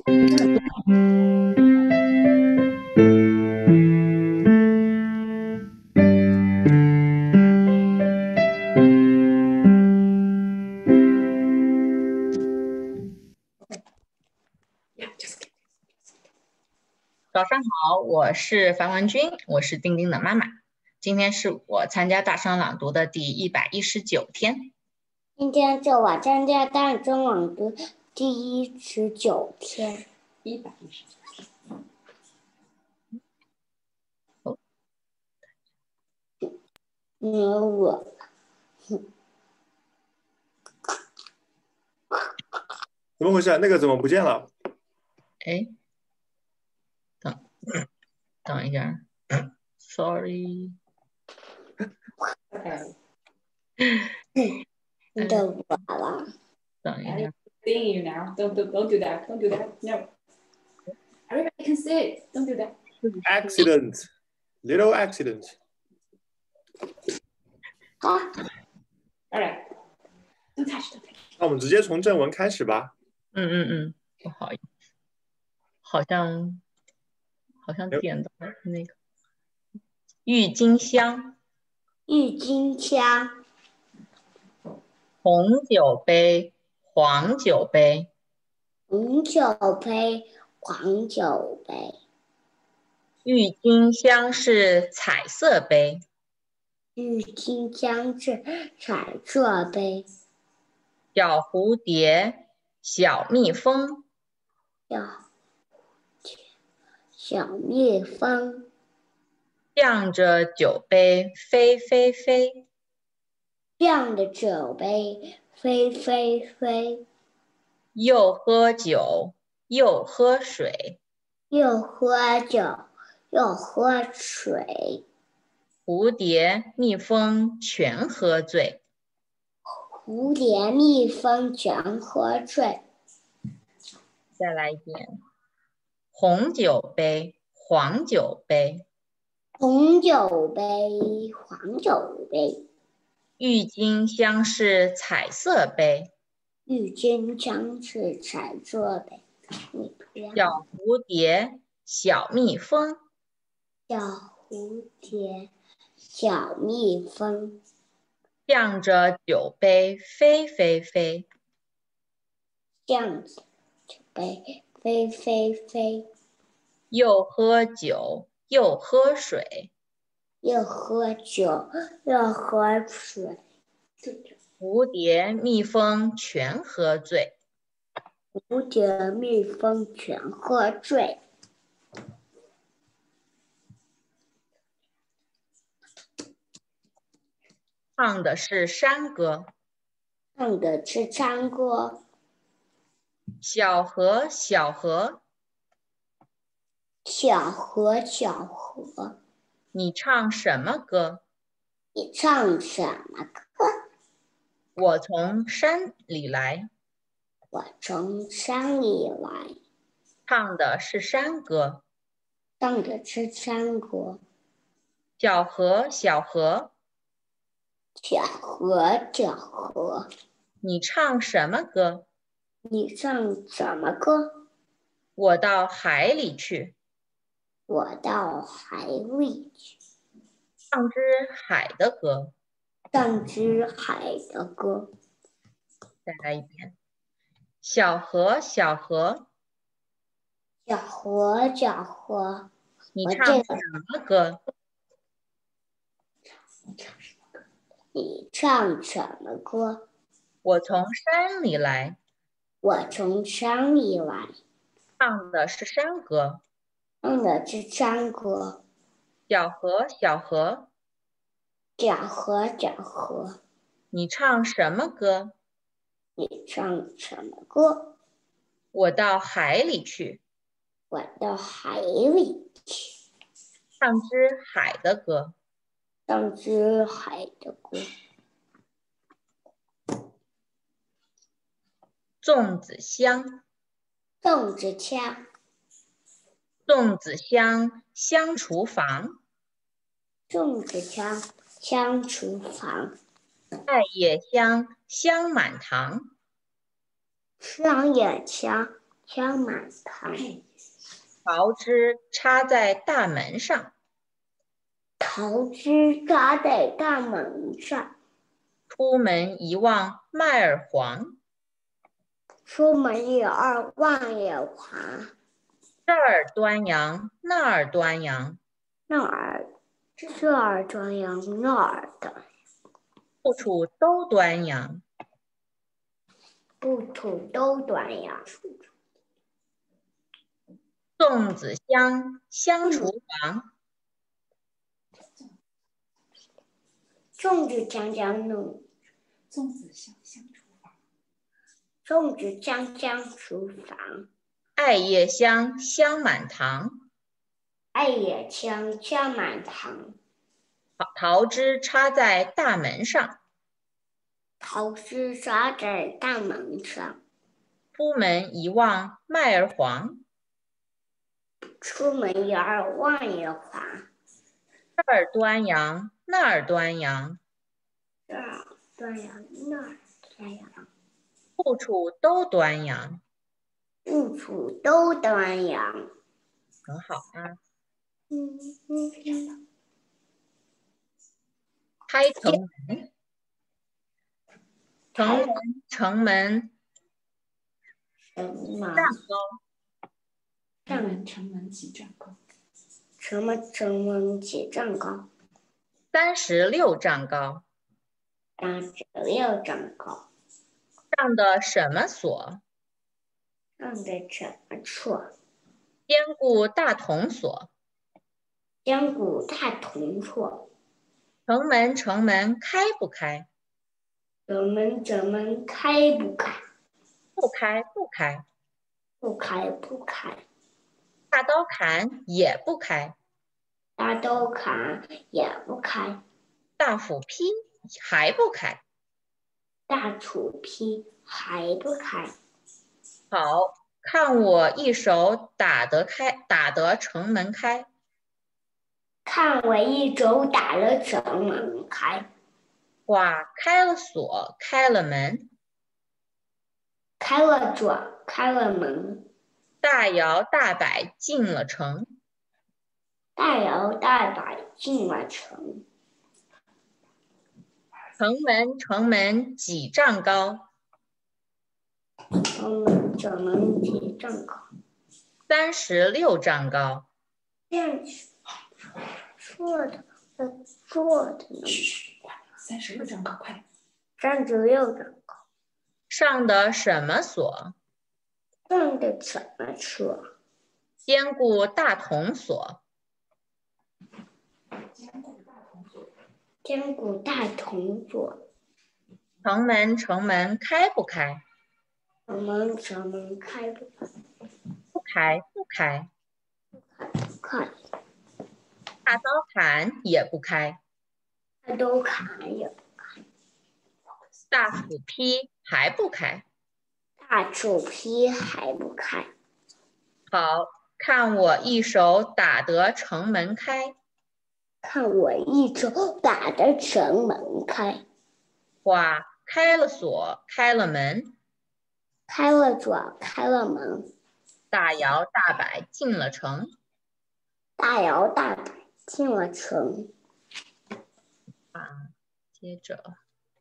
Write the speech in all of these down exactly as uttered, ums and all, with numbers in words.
早上好，我是樊文君，我是丁丁的妈妈。今天是我参加大声朗读的第一百一十九天。 今天是我参加大声朗读第一十九天。 一百一十九天。 哦，惹我了。 怎么回事？那个怎么不见了？ 哎，等等一下 ，sorry。 惹我了。 等一下。 Seeing you now. Don't do don't do that. Don't do that. No. Everybody can see it. Don't do that. Accident. Little accident. 好。 All right. Don't touch. Don't touch. 那我们直接从正文开始吧。 嗯嗯嗯，不好意思，好像好像点到那个郁金香。 郁金香。 红酒杯，黄酒杯。 红酒杯，黄酒杯。 郁金香是彩色杯。 郁金香是彩色杯。 小蝴蝶，小蜜蜂。 小小蜜蜂。 向着酒杯飞飞飞。 向着酒杯飞飞飞。 又喝酒又喝水。 又喝酒又喝水。 蝴蝶蜜蜂全喝醉。 蝴蝶蜜蜂全喝醉。 再来一遍。红酒杯，黄酒杯。 红酒杯，黄酒杯。 郁金香是彩色杯。 郁金香是彩色杯。 小蝴蝶，小蜜蜂。 小蝴蝶，小蜜蜂。 向着酒杯飞飞飞。 向着酒杯飞飞飞。 又喝酒又喝水。 又喝酒又喝水。 蝴蝶蜜蜂全喝醉。 蝴蝶蜜蜂全喝醉。 唱的是山歌。 唱的是山歌。 小河小河。 小河小河。 你唱什么歌？ 你唱什么歌？ 我从山里来。 我从山里来。 唱的是山歌。 唱的是山歌。 小河小河。 小河小河。 你唱什么歌？ 你唱什么歌？ 我到海里去。 我到海里去。 唱支海的歌。 唱支海的歌。 再来一遍。小河小河。 小河小河。 你唱什么歌？ 你唱什么歌？ 我从山里来。 我从山里来。 唱的是山歌。 唱的是山歌。 小河小河。 小河小河。 你唱什么歌？ 你唱什么歌？ 我到海里去。 我到海里去。 唱支海的歌。 唱支海的歌。 粽子香。 粽子香。 粽子香香厨房。 粽子香香厨房。 艾叶香香满堂。 香叶香香满堂。 桃枝插在大门上。 桃枝插在大门上。 出门一望麦儿黄。 出门一二望眼黄。 这儿端阳，那儿端阳。 那儿这儿端阳，那儿端阳。 处处都端阳。 处处都端阳。 粽子香，香厨房。 粽子香香弄。 粽子香香厨房。 粽子香香厨房。 艾叶香，香满堂。 艾叶香，香满堂。 桃枝插在大门上。 桃枝插在大门上。 出门一望麦儿黄。 出门一二望眼黄。 这儿端阳，那儿端阳。 这儿端阳，那儿端阳。 处处都端阳。 处处都端阳。 很好啊。 嗯嗯。 开城门。城门，城门。 城门。 站高。 城门，城门几丈高？ 城门，城门几丈高？ 三十六丈高。 三十六丈高。 上的什么锁？ 上的什么锁？ 坚固大铜锁。 坚固大铜锁。 城门，城门开不开？ 城门，城门开不开？ 不开，不开。 不开，不开。 大刀砍也不开。 大刀砍也不开。 大斧劈还不开。 大斧劈还不开。 好，看我一手打得开，打得城门开。 看我一手打了城门开。 哇，开了锁，开了门。 开了锁，开了门。 大摇大摆进了城。 大摇大摆进了城。 城门，城门几丈高？ 城门，城门几丈高？ 三十六丈高。 这样说的，说的呢？ 三十六丈高，快！ 三十六丈高。 上的什么锁？ 上的什么锁？ 坚固大铜锁。 坚固大铜锁。 坚固大铜锁。 城门，城门开不开？ 城门，城门开不开？ 不开，不开。 不开。 大刀砍也不开。 大刀砍也不开。 大斧劈还不开。 大斧劈还不开。 好，看我一手打得城门开。 看我一手打得城门开。 哇，开了锁，开了门。 开了锁，开了门。 大摇大摆进了城。 大摇大摆进了城。 啊，接着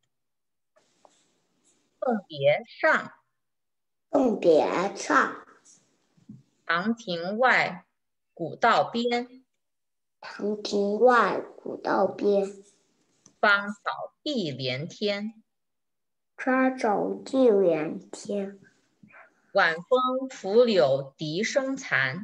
送别上。 送别上。 长亭外，古道边。 长亭外，古道边。 芳草碧连天。 花草碧连天。 晚风拂柳笛声残。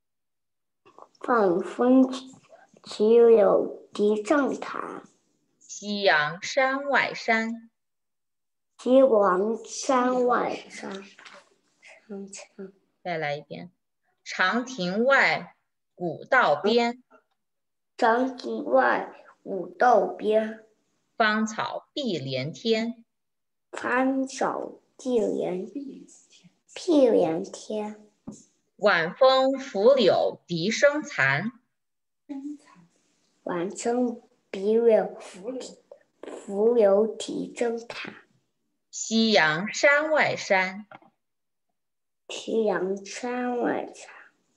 晚风起柳笛声残。 夕阳山外山。 夕阳山外山。 再来一遍。长亭外，古道边。 长亭外，古道边。 芳草碧连天。 芳草碧连碧连天。 晚风拂柳笛声残。 晚风拂柳拂柳笛声残。 夕阳山外山。 夕阳山晚上。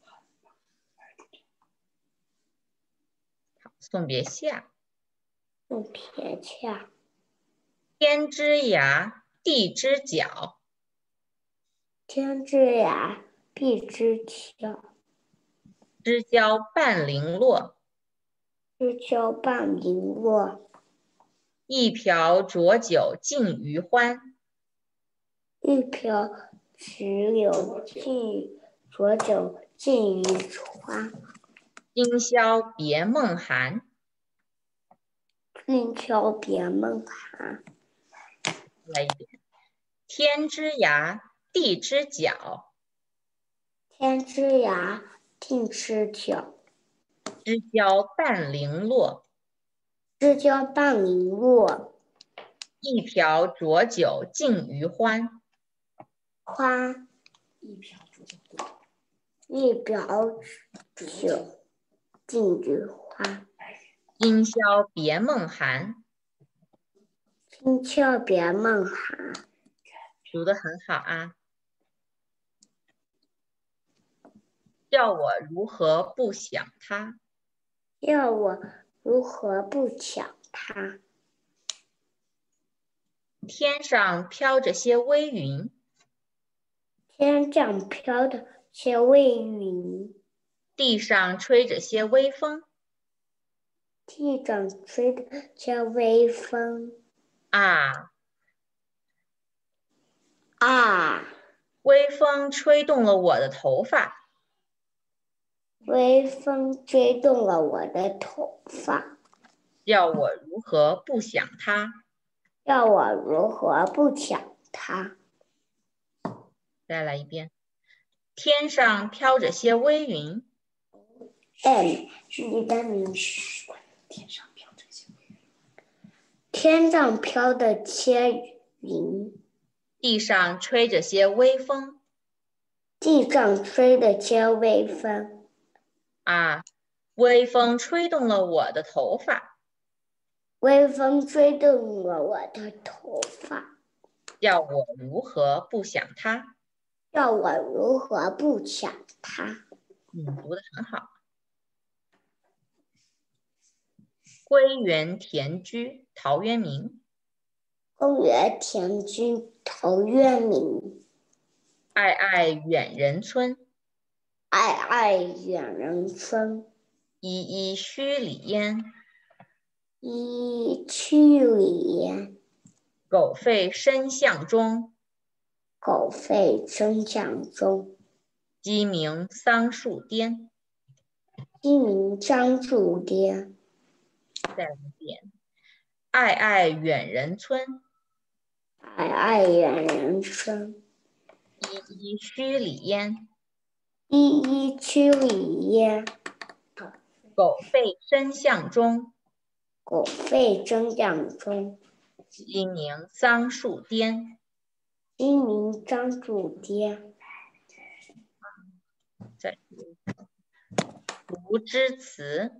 送别夏。 送别夏。 天之涯，地之角。 天之涯，地之角。 知交半零落。 知交半零落。 一瓢浊酒尽余欢。 一瓢只有尽浊酒尽余欢。 今宵别梦寒。 今宵别梦寒。 来一遍。天之涯，地之角。 天之涯，地之角。 知交半零落。 知交半零落。 一瓢浊酒尽余欢。 欢。 一瓢浊酒一瓢酒尽余欢。 今宵别梦寒。 今宵别梦寒。 读得很好啊。叫我如何不想他？ 要我如何不想他？ 天上飘着些微云。 天上飘着些微云。 地上吹着些微风。 地上吹着些微风。 啊啊！ 微风吹动了我的头发。 微风吹动了我的头发。 要我如何不想他？ 要我如何不想他？ 再来一遍。天上飘着些微云。 嗯，你的名是天上飘着些微云。 天上飘的些云。 地上吹着些微风。 地上吹的些微风。 啊，微风吹动了我的头发。 微风吹动了我的头发。 要我如何不想他？ 要我如何不想他？ 嗯，读得很好。归园田居，陶渊明。 公园田居，陶渊明。 爱爱远人村。 爱爱远人村。 依依墟里烟。 依依墟里烟。 狗吠深巷中。 狗吠深巷中。 鸡鸣桑树颠。 鸡鸣桑树颠。 再来一遍。爱爱远人村。 爱爱远人村。 依依墟里烟。 依依墟里烟。 狗吠深巷中。 狗吠深巷中。 鸡鸣桑树颠。 鸡鸣桑树颠。 再读之词。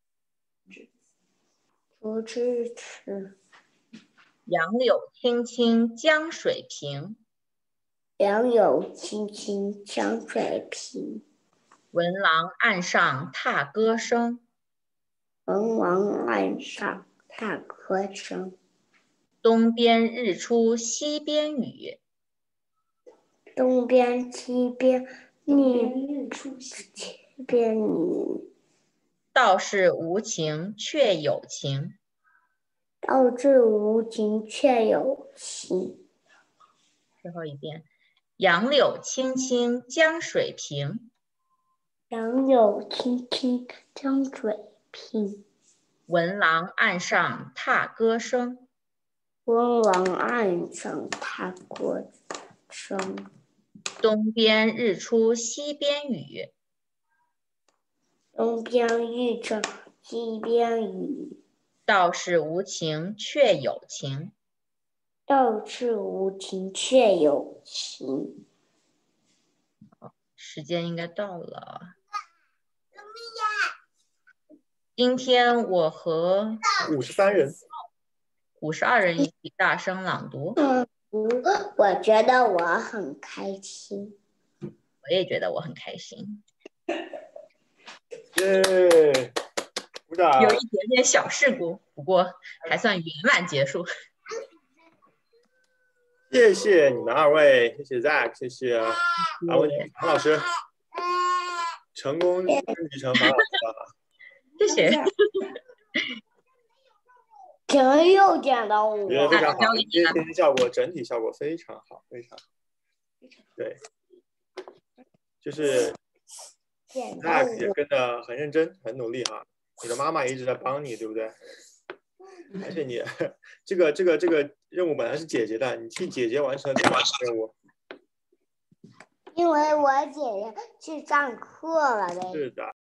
读之词。 杨柳青青江水平。 杨柳青青江水平。 闻郎岸上踏歌声。 闻郎岸上踏歌声。 东边日出西边雨。 东边西边日出西边雨。 道是无晴却有晴。 道是无晴却有晴。 最后一遍。杨柳青青江水平。 杨柳青青江水平。 闻郎岸上踏歌声。 闻郎岸上踏歌声。 东边日出西边雨。 东边日出西边雨。 道是无晴却有晴。 道是无晴却有晴。 时间应该到了。今天我和五十三人， 五十二人一起大声朗读。 嗯，我觉得我很开心。 也觉得我很开心。 耶！鼓掌。 有一点点小事故，不过还算圆满结束。 谢谢你们二位，谢谢 Zack， 谢谢阿文韩老师，成功升级成马老师了。 谢谢。 怎么又讲到我？ 我觉得非常好，今天天气效果整体效果非常好，非常好。对，就是 Zack 也跟着很认真，很努力哈。你的妈妈一直在帮你，对不对？而且你这个这个这个任务本来是姐姐的，你替姐姐完成了这个任务。 因为我姐姐去上课了呗。 是的。